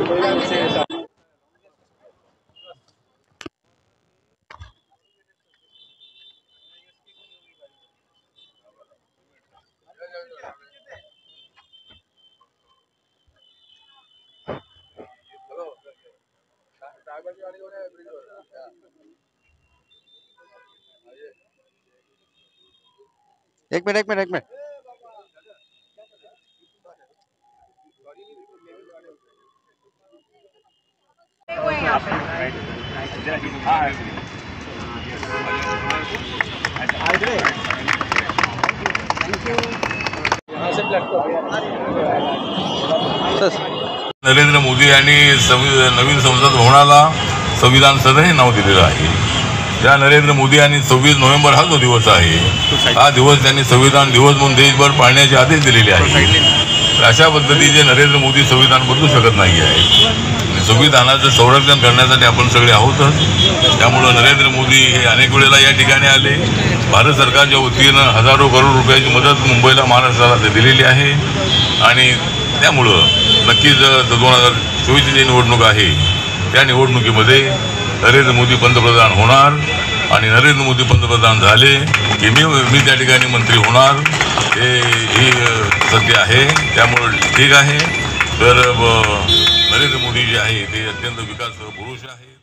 एक मिनिट एक मिनिट एक मिनिट नरेंद्र मोदी यांनी नवीन संसद भवनाला संविधान सदन हे नाव दिलेलं आहे. त्या नरेंद्र मोदी यांनी 26 नोव्हेंबर हा जो दिवस आहे, हा दिवस त्यांनी संविधान दिवस म्हणून देशभर पाळण्याचे आदेश दिलेले आहे. अशा पद्धतीचे नरेंद्र मोदी संविधान बदलू शकत नाही आहे. संविधानाचं संरक्षण करण्यासाठी आपण सगळे आहोतच. त्यामुळं नरेंद्र मोदी हे अनेक वेळेला या ठिकाणी आले. भारत सरकारच्या वतीनं हजारो करोड रुपयाची मदत मुंबईला महाराष्ट्राला दिलेली आहे. आणि त्यामुळं नक्कीच 2024ची जी निवडणूक आहे त्या निवडणुकीमध्ये नरेंद्र मोदी पंतप्रधान होणार. आणि नरेंद्र मोदी पंतप्रधान झाले की मी त्या ठिकाणी मंत्री होणार, ही सत्य आहे. त्यामुळं ठीक आहे. तर नरेंद्र मोदी जे आहे ते अत्यंत विकास पुरुष आहे.